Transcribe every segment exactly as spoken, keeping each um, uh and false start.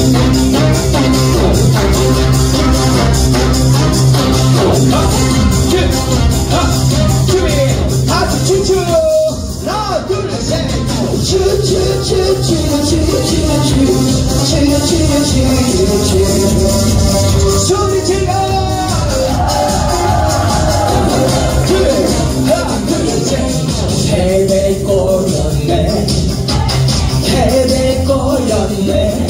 소리 질러 패배 꼬였네 패배 꼬였네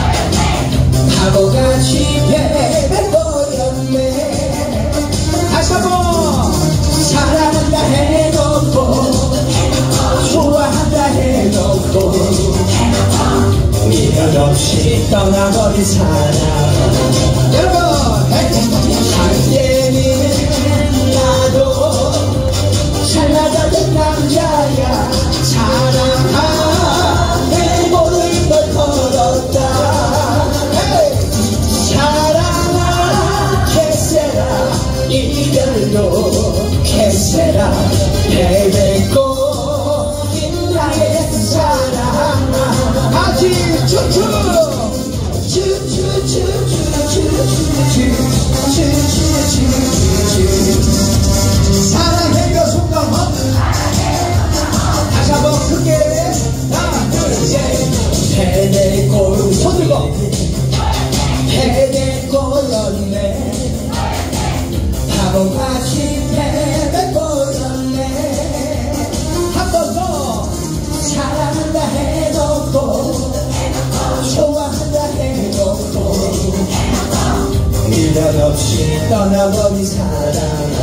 바보같이 패배 꼬였네 다시 한번 사랑한다 해놓고 좋아한다 해놓고 미련 없이 떠나버린 사람 여러분 한때는 나도 잘 나가는 남자야 사랑하네 모든 걸 걸었다 사랑아 캐세라 이별도 캐세라 패배고 나의 사랑 아직 춤추 사랑해요 송강헌 다시 한번 크게 하나 둘셋 패배골 손 들고 패배골었네 바보같이 패배골었네 한 번 더 사랑한다 해놓고 좋아한다 해놓고 미련 없이 떠나버린 사람